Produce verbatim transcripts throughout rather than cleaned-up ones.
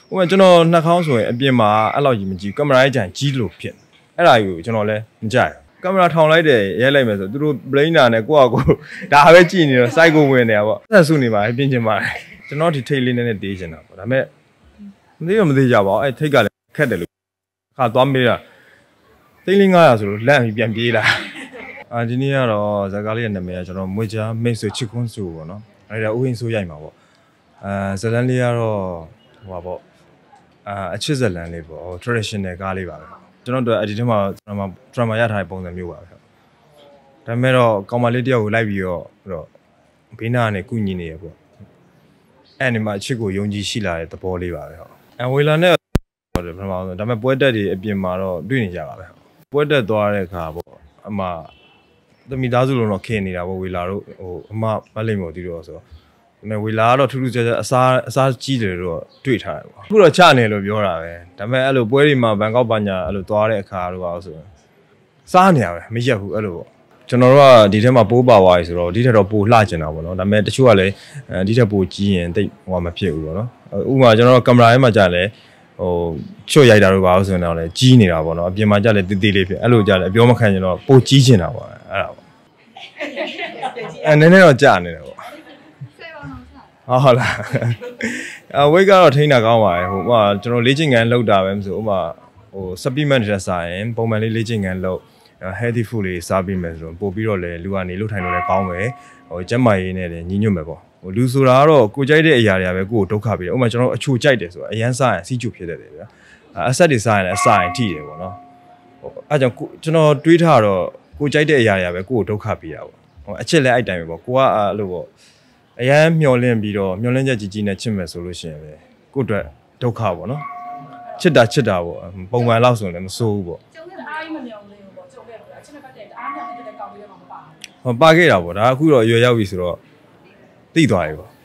ဥပမာကျွန်တော်နှာခေါင်းဆိုရင်အပြင်မှာအဲ့လောက်ကြီးမကြည့်ကင်မရာရဲ့ကြံကြီးလို့ဖြစ်အဲ့ဒါကြီးကိုကျွန်တော်လည်းမကြိုက်ကင်မရာထောင်လိုက်တယ်ရဲလိုက်မယ်ဆိုသူတို့ brainer နဲ့ကိုယ့်အကိုဒါပဲကြည့်နေတော့ site ကိုဝင်နေတာပေါ့ဆက်စုနေပါပြင်ချင်ပါတယ်ကျွန်တော်ဒီထိတ်လေးနဲ့တေးချင်တာပေါ့ဒါပေမဲ့မသေးရမသေးကြပါဘူးအဲ့ထိတ်ကလည်းခက်တယ်လို့ခါသွားမေးတာသိန်းလေး900ဆိုလို့လန့်ပြီးပြန်ပြေးလာအာဒီနေ့ကတော့ဇာကားလေးရဲ့နာမည်ကကျွန်တော်မွေချာမိတ်ဆွေချစ်ခွန်းစုပေါ့နော်အဲ့ဒါဥယျာဉ်ဆိုးရိုက်မှာပေါ့အာဇလန်လေးကတော့ဟိုပါပေါ့အာအချစ်ဇလန်လေးပေါ့ traditional ကားလေးပါပဲကျွန်တော်တို့အဒီထဲမှာ drama drama ရထားတဲ့ပုံစံမျိုးပါပဲဒါပေမဲ့တော့ကောင်မလေးတယောက်ကိုလိုက်ပြီးတော့တော့ဘေးနာကနေကုညီနေရပေါ့အဲ့ဒီမှာအချစ်ကိုယုံကြည်ရှိလာတဲ့သဘောလေးပါပဲဟုတ်အဝေလာနဲ့ဟုတ်တယ်ပထမဆုံးဒါပေမဲ့ပွဲတက်တွေအပြင်မှာတော့တွေ့နေကြပါပဲပွဲတက်သွားတဲ့အခါပေါ့အမသမီးသားစုလုံးတော့ခင်နေတာပေါ့ဝေလာတို့ဟိုအမမလိမ့်မို့တီးတော့ဆိုတော့ဒါပေမဲ့ဝေလာကတော့ထူးထူးခြားခြားအစားအစားကြီးတယ်တော့တွေ့ထားတယ်ပေါ့အခုတော့ချနေလို့ပြောတာပဲဒါပေမဲ့အဲ့လိုပွဲတွေမှာဘန်ကောက်ပညာအဲ့လိုသွားတဲ့အခါတော့ပါဆိုစားနေရပဲမရက်ဘူးအဲ့လိုပေါ့ကျွန်တော်တို့ကဒီထဲမှာပိုးပါသွားပြီဆိုတော့ဒီထက်တော့ပိုလှကျင်တာပေါ့နော်ဒါပေမဲ့တချို့ကလည်းဒီထက်ပိုကြီးရင်တိတ်ဟိုမဖြစ်ဘူးပေါ့နော်ဥပမာကျွန်တော်တို့ကင်မရာထဲမှာကြာလဲဟိုချွတ်ရိုက်တာတို့ပါဆိုရင်တော့လည်းကြီးနေတာပေါ့နော်အပြင်မှာကြာလဲတေးသေးလေးဖြစ်အဲ့လိုကြာလဲအပြောမခံချင်တော့ပိုကြီးချင်တာပေါ့အဲ့ဒါပေါ့အဲနည်းနည်းတော့ကြာနေတယ်ပေါ့ဟုတ်လားအဝိတ်ကတော့ထိန်းတာကောင်းပါတယ်ဟိုမှာကျွန်တော်လေ့ကျင့်ခန်းလုပ်တာပဲမဆိုဥပမာဟို supplement တွေစားရင်ပုံမှန်လေးလေ့ကျင့်ခန်းလုပ် healthy food လေးစားပြီးမယ်ဆိုတော့ပို့ပြီးတော့လေလူကနေလှုပ်ထိုင်လို့လည်းကောင်းမယ်ဟိုကျန်းမာရေးနဲ့လည်းညီညွတ်မယ်ပေါ့ဟိုလူဆိုတာကတော့ကိုကြိုက်တဲ့အရာတွေကပဲကိုကိုဒုက္ခပေးတယ်ဥပမာကျွန်တော်အချိုကြိုက်တယ်ဆိုတာအရန်စားရင်စီးကျူဖြစ်တတ်တယ်ဗျာအဆက်တွေစားရင်လည်းအစာရင်ထိတယ်ပေါ့နော်ဟိုအဲကြောင့်ကျွန်တော်တွေးထားတော့ကိုကြိုက်တဲ့အရာတွေကပဲကိုကိုဒုက္ခပေးတာပေါ့ဟိုအချစ်လည်းအဲ့တိုင်းပဲပေါ့ကိုကအဲ့လိုပေါ့အရန်မျောလင့်ပြီးတော့မျောလင့်ချက်ကြီးကြီးနဲ့ချစ်မယ်ဆိုလို့ရှိရင်ပဲကိုအတွက်ဒုက္ခပေါ့နော်ချစ်တာချစ်တာပေါ့ပုံမှန်လောက်ဆိုရင်လည်းမစိုးဘူးပေါ့ကျုံနဲ့အားကြီးမမျောလင့်ဘူးပေါ့ကျုံနဲ့အချစ်နဲ့ပတ်သက်အားမျောလင့်တဲ့ကောင်းပြီးတော့မပါဘူးဟောပါခဲ့တာပေါ့ဒါအခုတော့ရွယ်ရောက်ပြီဆိုတော့သိသွားပြီပေါ့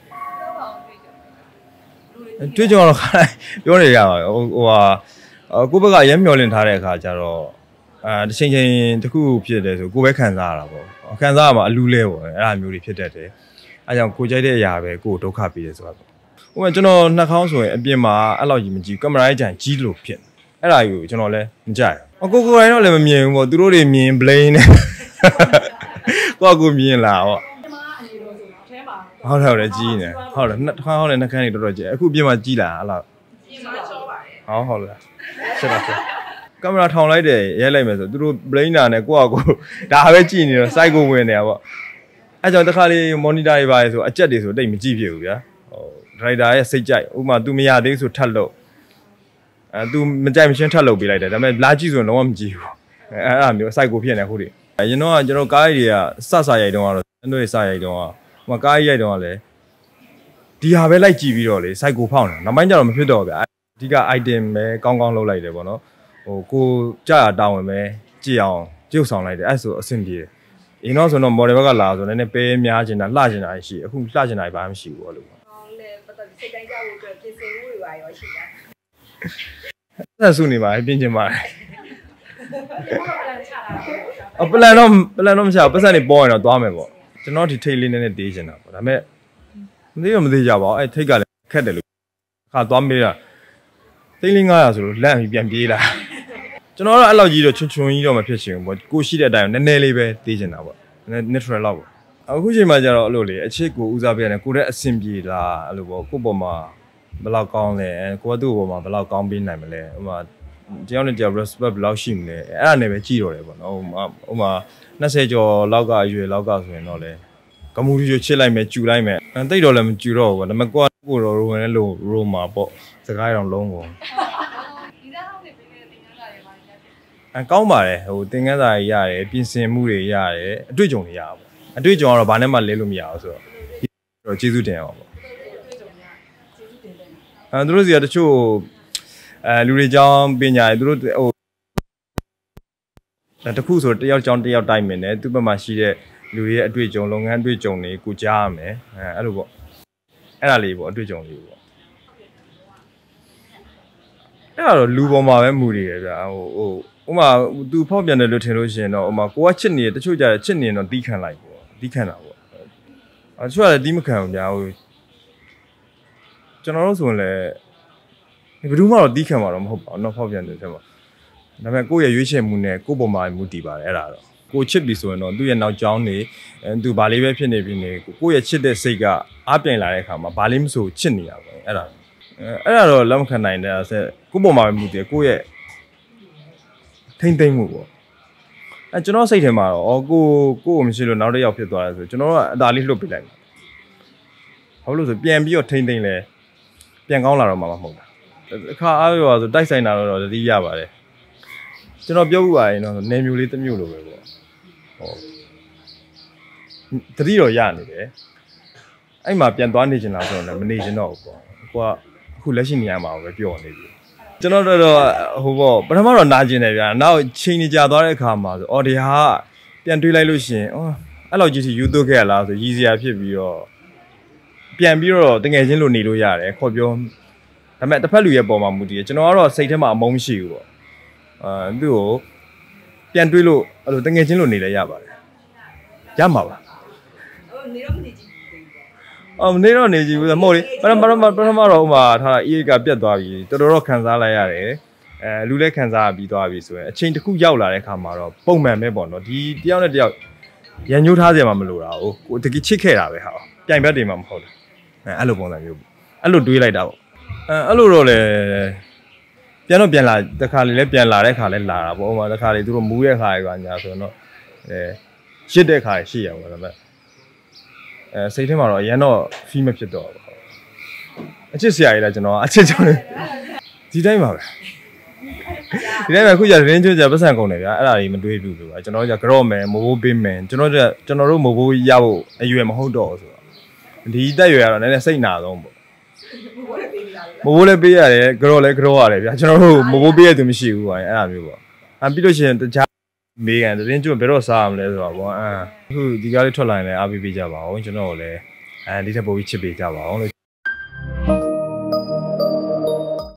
တွေ့ကြတော့ခါတိုင်းပြောနေရပါဟိုဟိုဟာကိုဘက်ကရမ်းမျောလင့်ထားတဲ့အခါကျတော့အာတစ်ချိန်ချိန်တစ်ခုဖြစ်တယ်ဆိုကိုပဲခံစားရတာပေါ့ခံစားရမှာအလူးလဲပေါ့အဲ့အမျိုးတွေဖြစ်တတ်တယ်အဲကြောင့်ကိုကြိုက်တဲ့အရာပဲကိုဒုက္ခပေးတယ်ဆိုတာပေါ့ဥပမာကျွန်တော်နှာခေါင်းဆိုရင်အပြင်မှာအဲ့လောက်ကြီးမကြည့်ကင်မရာရဲ့ကြံကြီးလို့ဖြစ်အဲ့ဒါကြီးကိုကျွန်တော်လည်းမကြိုက်ဘူးကိုကိုယ်တိုင်တော့လည်းမမြင်ဘူးပေါ့သူတို့တွေမြင် blame နဲ့ကိုကကိုမြင်လာပေါ့ဟုတ်တယ်ဟုတ်တယ်ကြီးနေဟုတ်တယ်နှစ်ခါဟုတ်တယ်နှခမ်းတွေတော်တော်ကြီးအခုပြင်မှာကြီးလာအဲ့လောက်ပြင်မှာချောပါတယ်ဟောဟုတ်လားဆက်ပါဆက်ကင်မရာထောင်လိုက်တယ်ရဲလိုက်မယ်ဆိုသူတို့ brainer နဲ့ကိုကကိုဒါပဲကြည့်နေတော့ site ကိုဝင်နေတာပေါ့အဲကြောင့်တစ်ခါလေး monitor တွေပါလေဆိုအကြက်တွေဆိုတိတ်မကြည့်ဖြစ်ဘူးဗျာဟို driver ရဲ့စိတ်ကြိုက်ဥပမာ तू မရသေးဆိုထပ်လို့အဲ तू မကြိုက်မချင်းထပ်လို့ပေးလိုက်တယ်ဒါပေမဲ့လာကြည့်ဆိုရင်တော့မကြည့်ဘူးအဲအဲ့အမျိုး site ကိုဖြစ်နေခုတွေအရင်တော့ကျွန်တော်ကားတွေကစစရိုက်တုန်းကတော့ကျွန်တော်စရိုက်တုန်းကဟိုကားရိုက်တုန်းကလည်းဒီဟာပဲလိုက်ကြည့်ပြီးတော့လေ site ကိုဖောက်နေနောက်ပိုင်းကျတော့မဖြစ်တော့ဗျာအဓိက item ပဲကောင်းကောင်းလုပ်လိုက်တယ်ပေါ့နော်ဟိုကိုကြာတောင်းဝင်ပဲကြည့်အောင်ကြုတ်ဆောင်လိုက်တယ်အဲ့ဆိုအဆင်ပြေတယ်အင်းတော့ဆိုတော့ model ဘက်ကလာဆိုလည်းနည်းပေးများချင်တာလှချင်တာရှိအခုလှချင်တာဘာမှမရှိဘူးအဲ့လိုပေါ့ဟောလေပတ်သက်စိတ်တိုင်းကြဖို့အတွက်ပြင်ဆင်မှုတွေပါရောရှိတာဆက်စုနေပါပြင်ချင်ပါတယ်အပလန်တော့ပလန်တော့မချဘူးပတ်စံနေပေါ်ရင်တော့သွားမယ်ပေါ့ကျွန်တော်ဒီထိတ်လေးနဲ့တေးချင်တာပေါ့ဒါပေမဲ့မသေးရမသေးကြပါဘူးအဲ့ထိတ်ကလည်းခက်တယ်လို့ခါသွားမေးတာသိန်းလေး900ဆိုလို့လန့်ပြီးပြန်ပြေးလာကျွန်တော်တော့အဲ့လောက်ကြီးတော့ချွန်းချွန်းကြီးတော့မဖြစ်ချင်ဘူးပေါ့ကိုရှိတဲ့အတိုင်းနည်းနည်းလေးပဲတေးချင်တာပေါ့ natural လောက်ပေါ့အခုချိန်မှာကျတော့အဲ့လိုလေအချစ်ကိုဦးစားပေးရတယ်ကိုတဲ့အဆင်ပြေလားအဲ့လိုပေါ့ကိုပေါ်မှာဘယ်လောက်ကောင်းလဲကိုကသူ့ပေါ်မှာဘယ်လောက်ကောင်းပေးနိုင်မလဲဟိုမှာတယောက်နဲ့တယောက် respect ဘယ်လောက်ရှိမလဲအဲ့ဒါနဲ့ပဲကြည့်တော့တယ်ပေါ့နော်ဟိုမှာဟိုမှာ20ကျော်လောက်ကရွယ်လောက်ကဆိုရင်တော့လေကမူရီချစ်လိုက်မယ်ကျူလိုက်မယ်အဲ့တိတ်တော့လည်းမကျူတော့ဘူးပေါ့ဒါပေမဲ့ကိုကကိုတော့ရိုဝင်လဲလို့ရိုမှာပေါ့စကားရောင်လုံးကုန်အကောင်းပါတယ်ဟိုသင်ခန်းစာတွေရတယ်ပြင်ဆင်မှုတွေရတယ်အတွေ့အကြုံတွေရပါပေါ့အတွေ့အကြုံကတော့ဘာနဲ့မှလဲလို့မရဘူးဆိုတော့ကျေးဇူးတင်ရပါပေါ့အဲသူတို့စီကတချို့အဲလူတွေကြောင်းပညာတွေသူတို့ဟိုတခုဆိုတယောက်ကြောင်းတယောက်တိုက်မြင်တယ်သူ့ဘက်မှာရှိတဲ့လူတွေရဲ့အတွေ့အကြုံလုပ်ငန်းအတွေ့အကြုံတွေကိုကြားရမယ်အဲအဲ့လိုပေါ့အဲ့ဒါလေးပေါ့အတွေ့အကြုံလေးပေါ့အဲ့ဒါတော့လူပေါ်မှာပဲမူတည်ရဗျာဟိုဟိုဥမာသူဖောက်ပြန်တယ်လို့ထင်လို့ရှိရင်တော့ဥမာကိုကချစ်နေတယ်တချို့ကြတယ်ချစ်နေရင်တော့တီးခံလိုက်ပေါ့တီးခံတာပေါ့အဲတချို့ကလည်းတီးမခံဘူးဗျာဟိုကျွန်တော်တို့ဆိုရင်လည်းဘယ်သူမှတော့တီးခံမှာတော့မဟုတ်ပါဘူးနော်ဖောက်ပြန်တယ်တဲ့မှာဒါပေမဲ့ကိုယ့်ရဲ့ရွေးချယ်မှုနဲ့ကိုယ့်ပုံမှာမူတည်ပါတယ်အဲ့ဒါတော့ကိုချစ်ပြီဆိုရင်တော့သူ့ရဲ့နောက်ကျောင်းနေသူဘာလေးပဲဖြစ်နေပြီနေကိုယ့်ရဲ့ချစ်တဲ့စိတ်ကအားပြိုင်လာတဲ့အခါမှာဘာလေးမဆိုချစ်နေတာပဲအဲ့ဒါအဲ့ဒါတော့လက်မခံနိုင်တဲ့ဆက်ကိုယ့်ပုံမှာမူတည်ကိုယ့်ရဲ့ထိမ့်သိမ့်မှုပေါ့အဲကျွန်တော်စိတ်ထဲမှာတော့ကိုကိုကိုမရှိလို့နောက်တစ်ယောက်ဖြစ်သွားတယ်ဆိုကျွန်တော်ကအသာလေးလှုပ်ပြလိုက်မှာဟုတ်လို့ဆိုပြန်ပြီးတော့ထိမ့်သိမ့်လဲပြန်ကောင်းလာတော့မှမဟုတ်တာအခါအားရောဆိုတိုက်ဆိုင်တာတော့တတိရပါတယ်ကျွန်တော်ပြောပြပါရင်တော့နေမျိုးလေးတစ်မျိုးလိုပဲပေါ့ဟောတတိတော့ရနေတယ်အဲ့မှာပြန်သွားနေချင်တာဆိုတော့လည်းမနေချင်တော့ဘူးပေါ့ကိုကအခုလက်ရှိနေရာမှာပဲပျော်နေပြီကျွန်တော်တော့ဟိုပေါ့ပထမတော့နာကျင်တယ်ဗျာနောက်ချိန်နေကြသွားတဲ့အခါမှာဆိုအော်ဒီဟာပြန်တွေးလိုက်လို့ရှိရင်အော်အဲ့လောက်ကြီးထိယူသွခဲ့ရလားဆိုရည်စရာဖြစ်ပြီးတော့ပြန်ပြီးတော့တငယ်ချင်းလိုနေလို့ရတယ်ခေါ်ပြောဒါပေမဲ့တစ်ဖက်လူရဲ့ပုံမှာမူတည်တယ်ကျွန်တော်ကတော့စိတ်ထဲမှာအမုန်းမရှိဘူးပေါ့အာသူ့ကိုပြန်တွေးလို့အဲ့လိုတငယ်ချင်းလိုနေလဲရပါတယ်ရမှာပါနေတော့မနေကြည့်ဘူးအော်နေတော့နေကြည့်ဘူးမဟုတ်လေပထမပထမတော့ဟိုမှာထားတာအေးကပြတ်သွားပြီတော်တော်တော့ခံစားလိုက်ရတယ်အဲလူလည်းခံစားပြီးသွားပြီဆိုရင်အချိန်တစ်ခုရောက်လာတဲ့အခါမှာတော့ပုံမှန်ပဲပေါ့နော်ဒီတယောက်နဲ့တယောက်ရန်ညှိုးထားစရာမှမလိုတာဟုတ်ကိုတကယ်ချစ်ခဲ့တာပဲဟာပြိုင်ဘက်တွေမှမဟုတ်ဘူးအဲအဲ့လိုပုံစံမျိုးအဲ့လိုတွေးလိုက်တာပေါ့အဲအဲ့လိုတော့လေပြန်တော့ပြန်လာတခါလေလည်းပြန်လာတဲ့ခါလည်းလာတာပေါ့ဟိုမှာတခါလေသူတို့မူးတဲ့ခါတွေကညာဆိုတော့အဲရှစ်တဲ့ခါရှိရပါတော့ဒါပေမဲ့အဲစိတ်ထဲမှာတော့အရင်တော့ဖီးမဖြစ်တော့ဘူးအချစ်စရာကြီးလားကျွန်တော်အချစ်ကြောင့်ဒီတိုင်းပါပဲဒီတိုင်းပဲခုကျရင်ကျွတ်ကြပတ်စံကုန်တယ်ဗျာအဲ့ဒါကြီးမတွေးဘူးဆိုတာကျွန်တော်ကကြော့မယ်မိုးဘိုးပေးမယ်ကျွန်တော်ကကျွန်တော်တို့မိုးဘိုးရဖို့အရွယ်မဟုတ်တော့ဘူးဆိုတော့ဒီတက်ရွယ်ကတော့နည်းနည်းစိတ်နာဆုံးပေါ့မိုးဘိုးလည်းပေးရတယ်ကြော့လည်းကြော့ရတယ်ဗျာကျွန်တော်တို့မိုးဘိုးပေးရသူမရှိဘူးကွာအဲ့ဒါမျိုးပေါ့အပြီးလို့ရှိရင်တခြားမေးကန်တင်းကျွတ်ဘယ်တော့စားရမလဲဆိုတော့ပေါ့အဲအခုဒီကားလေးထွက်လာရင်လည်းအားပေးပေးကြပါအောင်ကျွန်တော်တို့လည်းအဲဒီထက်ပိုပြီးချစ်ပေးကြပါအောင်လို့